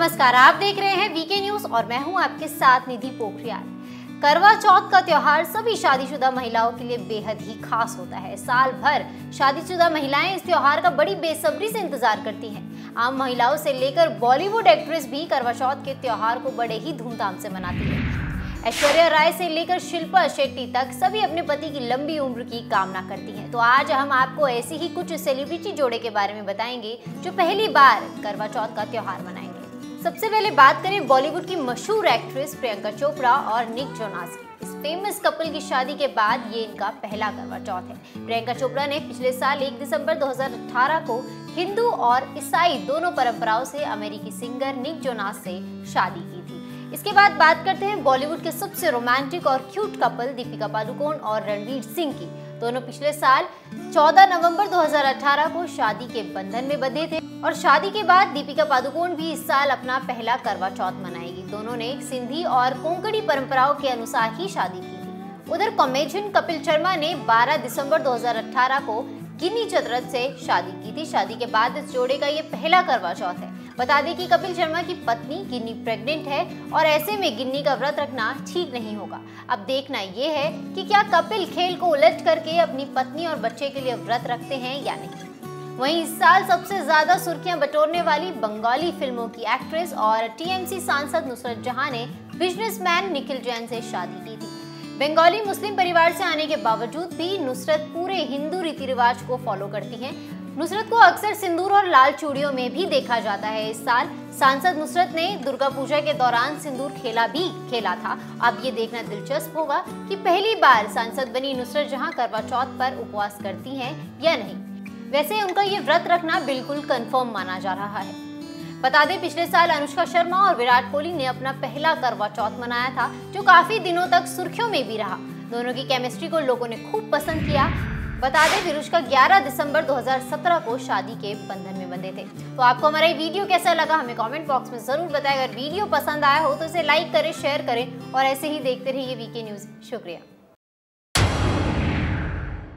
नमस्कार, आप देख रहे हैं वीके न्यूज और मैं हूं आपके साथ निधि पोखरियाल। करवा चौथ का त्योहार सभी शादीशुदा महिलाओं के लिए बेहद ही खास होता है। साल भर शादीशुदा महिलाएं इस त्योहार का बड़ी बेसब्री से इंतजार करती हैं। आम महिलाओं से लेकर बॉलीवुड एक्ट्रेस भी करवा चौथ के त्योहार को बड़े ही धूमधाम से मनाती है। ऐश्वर्या राय से लेकर शिल्पा शेट्टी तक सभी अपने पति की लंबी उम्र की कामना करती हैं। तो आज हम आपको ऐसी ही कुछ सेलिब्रिटी जोड़े के बारे में बताएंगे जो पहली बार करवा चौथ का त्योहार मनाएंगे। सबसे पहले बात करें बॉलीवुड की मशहूर एक्ट्रेस प्रियंका चोपड़ा और निक जोनास की। इस फेमस कपल की शादी के बाद ये इनका पहला करवा चौथ है। प्रियंका चोपड़ा ने पिछले साल 1 दिसंबर 2018 को हिंदू और ईसाई दोनों परंपराओं से अमेरिकी सिंगर निक जोनास से शादी की थी। इसके बाद बात करते हैं बॉलीवुड के सबसे रोमांटिक और क्यूट कपल दीपिका पादुकोण और रणवीर सिंह की। दोनों पिछले साल 14 नवंबर 2018 को शादी के बंधन में बंधे थे और शादी के बाद दीपिका पादुकोण भी इस साल अपना पहला करवा चौथ मनाएगी। दोनों ने सिंधी और कोंकणी परंपराओं के अनुसार ही शादी की थी। उधर कॉमेडियन कपिल शर्मा ने 12 दिसंबर 2018 को गिन्नी चतरथ से शादी की थी। शादी के बाद इस जोड़े का ये पहला करवा चौथ है। बता दें कि कपिल शर्मा की पत्नी गिन्नी प्रेग्नेंट है और ऐसे में गिन्नी का व्रत रखना ठीक नहीं होगा। अब देखना ये है कि क्या कपिल खेल को उलट करके अपनी पत्नी और बच्चे के लिए व्रत रखते हैं या नहीं। वहीं इस साल सबसे ज्यादा सुर्खियां बटोरने वाली बंगाली फिल्मों की एक्ट्रेस और टीएमसी सांसद नुसरत जहां ने बिजनेसमैन निखिल जैन से शादी की थी। बंगाली मुस्लिम परिवार से आने के बावजूद भी नुसरत पूरे हिंदू रीति रिवाज को फॉलो करती हैं। नुसरत को अक्सर सिंदूर और लाल चूड़ियों में भी देखा जाता है। इस साल सांसद नुसरत ने दुर्गा पूजा के दौरान सिंदूर खेला था। अब ये देखना दिलचस्प होगा कि पहली बार सांसद बनी नुसरत जहां करवा चौथ पर उपवास करती हैं या नहीं। वैसे उनका ये व्रत रखना बिल्कुल कंफर्म माना जा रहा है। बता दें पिछले साल अनुष्का शर्मा और विराट कोहली ने अपना पहला करवा चौथ मनाया था, जो काफी दिनों तक सुर्खियों में भी रहा। दोनों की केमिस्ट्री को लोगों ने खूब पसंद किया। बता दें विरुष्का 11 दिसंबर 2017 को शादी के बंधन में बंधे थे। तो आपको हमारा ये वीडियो कैसा लगा हमें कमेंट बॉक्स में जरूर बताएं। अगर वीडियो पसंद आया हो तो इसे लाइक करें, शेयर करें और ऐसे ही देखते रहिए वीके न्यूज। शुक्रिया।